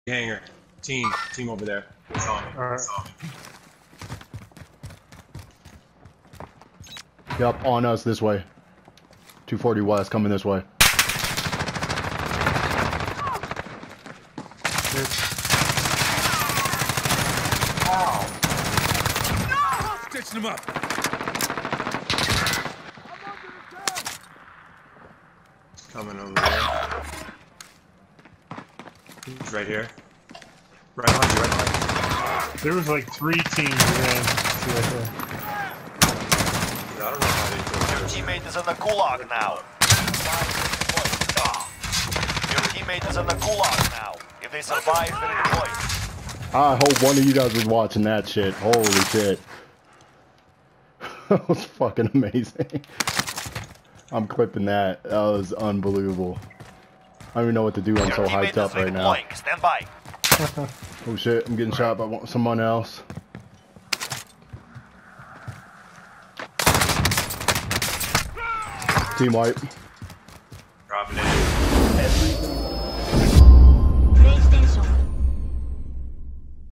Hangar. Team over there. Saw me. Alright. Yep, on us this way. 240 west, coming this way. Ow! Stitching him up. Coming over there. He's right here. Right behind you, right behind you. There was like 3 teams ran. See right there. I don't know how they do Your it. teammate is in the gulag now. Your teammate is in the gulag now. If they survive, they deploy. I hope one of you guys was watching that shit. Holy shit. That was fucking amazing. I'm clipping that. That was unbelievable. I don't even know what to do. I'm so hyped up right now. Stand by. Oh shit, I'm getting shot by someone else. Team wipe.